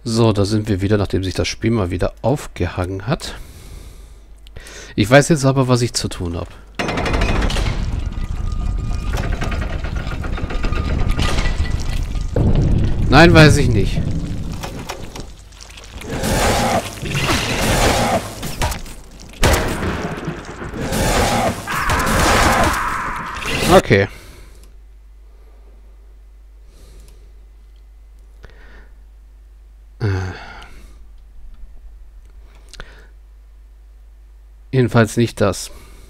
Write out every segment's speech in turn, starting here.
So, da sind wir wieder, nachdem sich das Spiel mal wieder aufgehangen hat. Ich weiß jetzt aber, was ich zu tun habe. Nein, weiß ich nicht. Okay. Jedenfalls nicht das.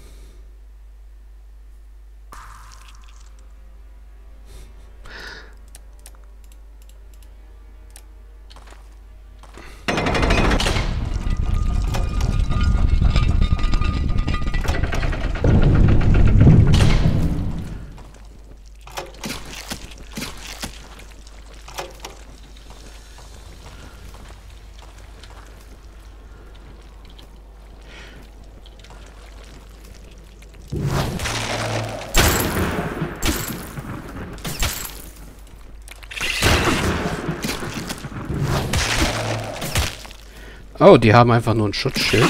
Oh, die haben einfach nur ein Schutzschild.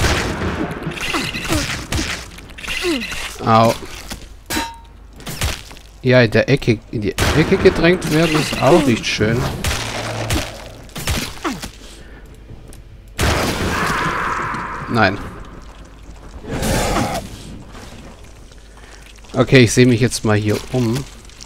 Au. Ja, in die Ecke gedrängt werden ist auch nicht schön. Nein. Okay, ich sehe mich jetzt mal hier um.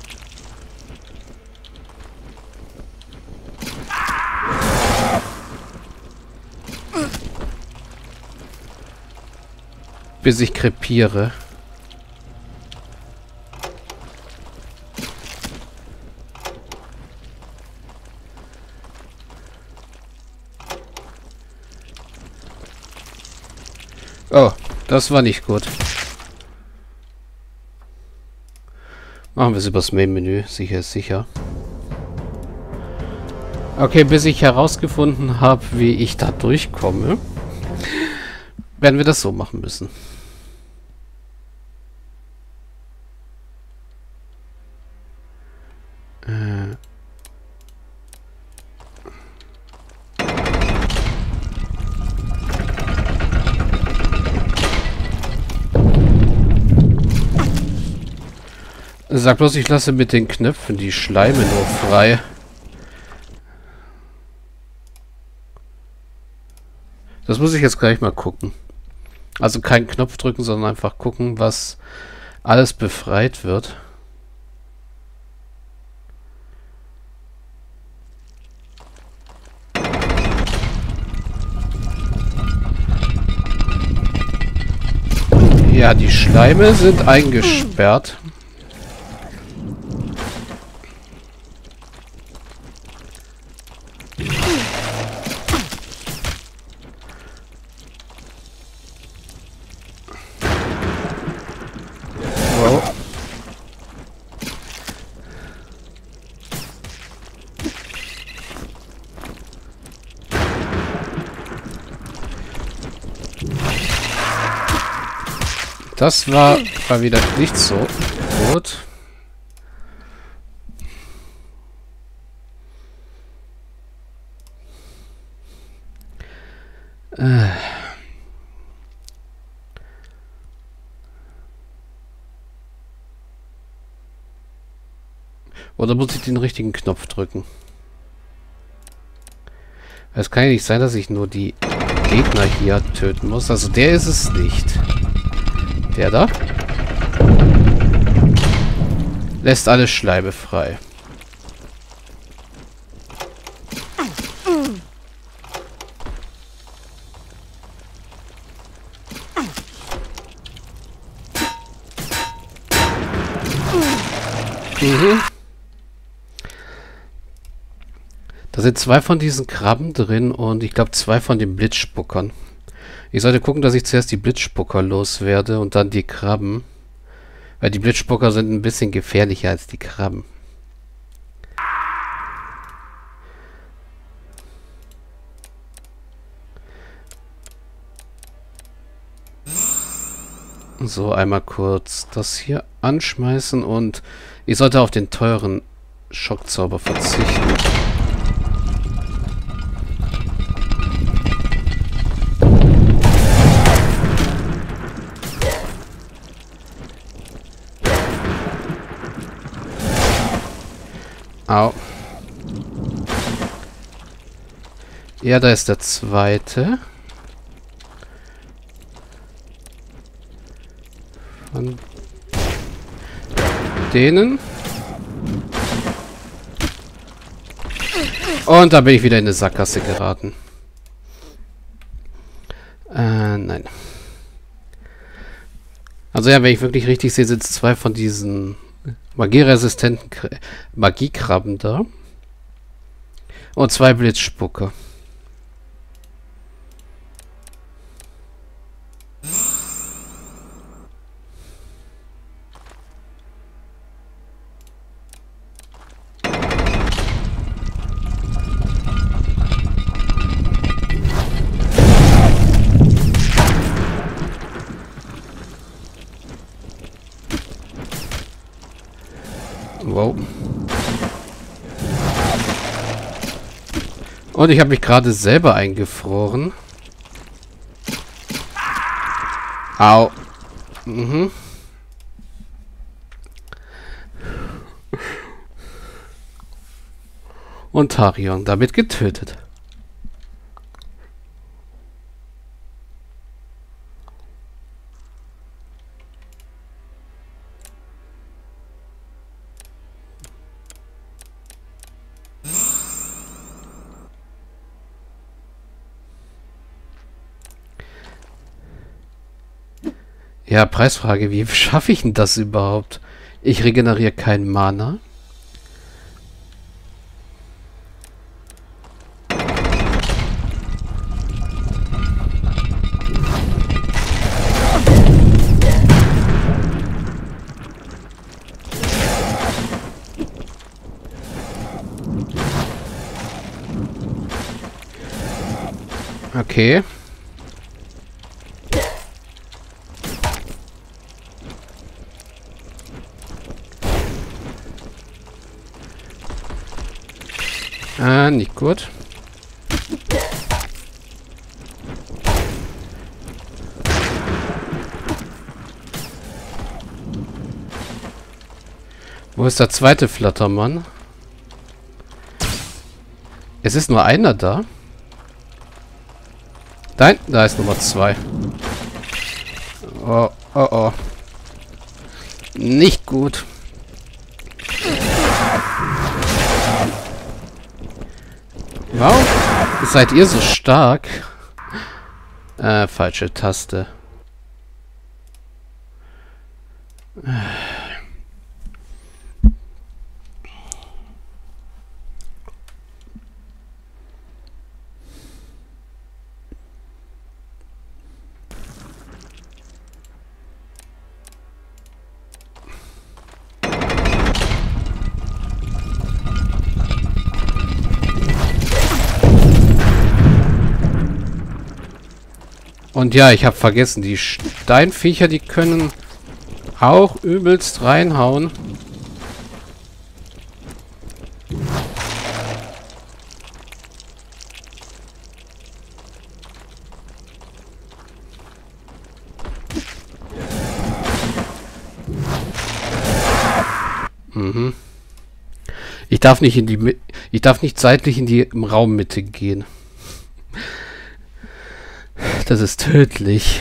Bis ich krepiere. Oh, das war nicht gut. Machen wir es übers Main-Menü. Sicher ist sicher. Okay, bis ich herausgefunden habe, wie ich da durchkomme, werden wir das so machen müssen. Sag bloß, ich lasse mit den Knöpfen die Schleime nur frei. Das muss ich jetzt gleich mal gucken. Also keinen Knopf drücken, sondern einfach gucken, was alles befreit wird. Ja, die Schleime sind eingesperrt. Wow. Das war wieder nicht so gut. Oder muss ich den richtigen Knopf drücken? Es kann ja nicht sein, dass ich nur die Gegner hier töten muss. Also der ist es nicht. Der da lässt alle Schleime frei. Mhm. Da sind 2 von diesen Krabben drin und ich glaube 2 von den Blitzspuckern. Ich sollte gucken, dass ich zuerst die Blitzspucker loswerde und dann die Krabben. Weil die Blitzspucker sind ein bisschen gefährlicher als die Krabben. So, einmal kurz das hier anschmeißen und ich sollte auf den teuren Schockzauber verzichten. Au. Ja, da ist der zweite. Von denen. Und da bin ich wieder in eine Sackgasse geraten. Nein. Also ja, wenn ich wirklich richtig sehe, sind es zwei von diesen magieresistenten Magiekrabben da. Und zwei Blitzspucker. Wow. Und ich habe mich gerade selber eingefroren. Au. Mhm. Und Tarion damit getötet. Ja, Preisfrage, wie schaffe ich denn das überhaupt? Ich regeneriere kein Mana. Okay. Nicht gut. Wo ist der zweite Flattermann? Es ist nur einer da. Nein, da ist Nummer 2. Oh, oh, oh. Nicht gut. Warum seid ihr so stark? Falsche Taste. Und ja, ich habe vergessen, die Steinviecher, die können auch übelst reinhauen. Mhm. Ich darf nicht seitlich in die Raummitte gehen. Das ist tödlich.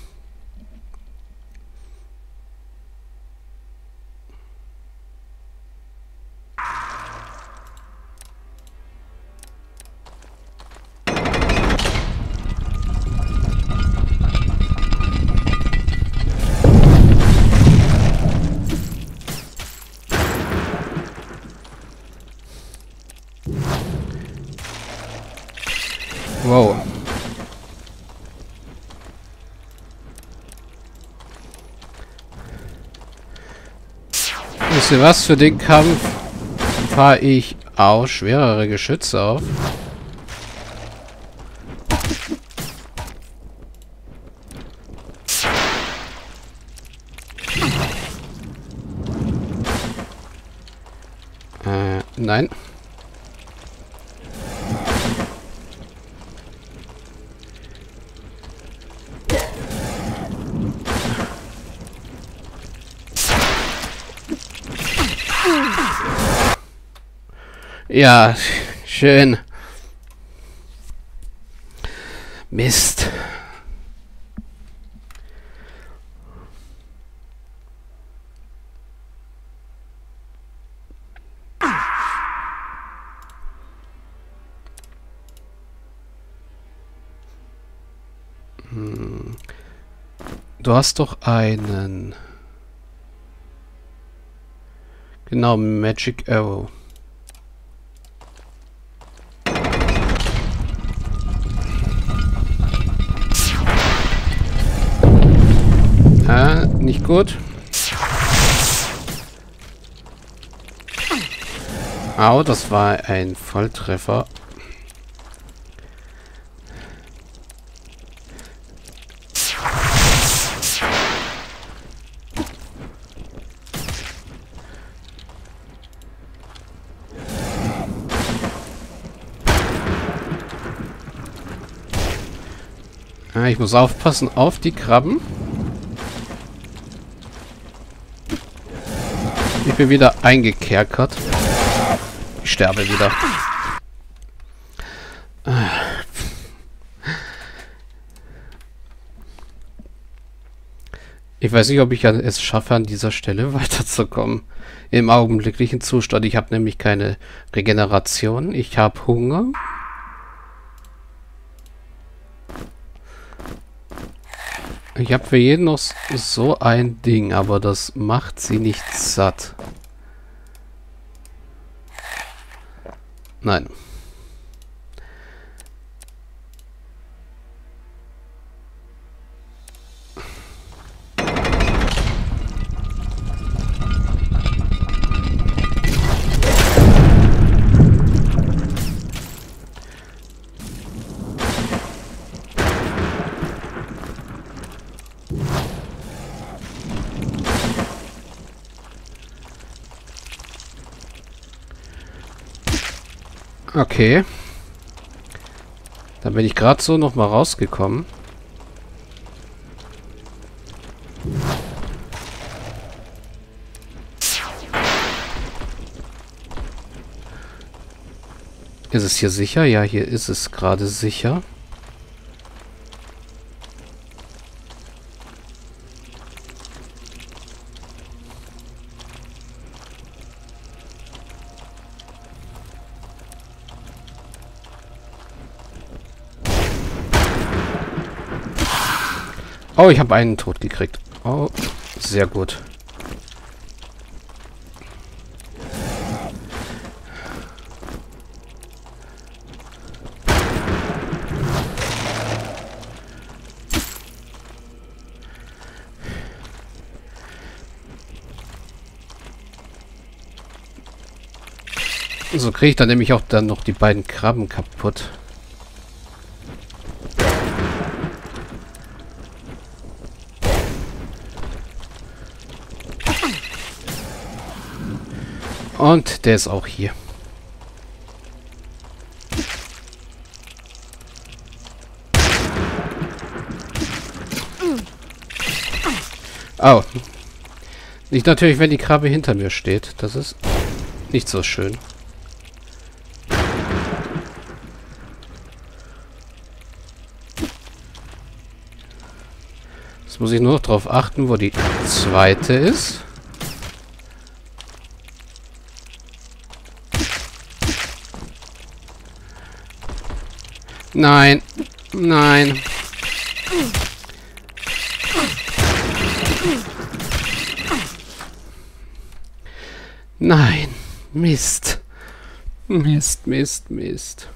Wow. Wisst ihr was? Für den Kampf fahre ich auch schwerere Geschütze auf. Nein. Ja, schön. Mist. Du hast doch einen... Genau, Magic Arrow. Nicht gut. Au, das war ein Volltreffer. Ich muss aufpassen auf die Krabben. Ich bin wieder eingekerkert. Ich sterbe wieder. Ich weiß nicht, ob ich es schaffe, an dieser Stelle weiterzukommen. Im augenblicklichen Zustand. Ich habe nämlich keine Regeneration. Ich habe Hunger. Ich habe für jeden noch so ein Ding, aber das macht sie nicht satt. Nein. Okay. Dann bin ich gerade so noch mal rausgekommen. Ist es hier sicher? Ja, hier ist es gerade sicher. Oh, ich habe einen tot gekriegt. Oh, sehr gut. So kriege ich dann nämlich auch dann noch die beiden Krabben kaputt. Und der ist auch hier. Oh. Nicht natürlich, wenn die Krabbe hinter mir steht. Das ist nicht so schön. Jetzt muss ich nur noch darauf achten, wo die zweite ist. Nein. Nein. Nein. Mist. Mist, Mist, Mist.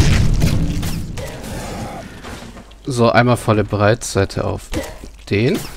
So, einmal volle Breitseite auf den.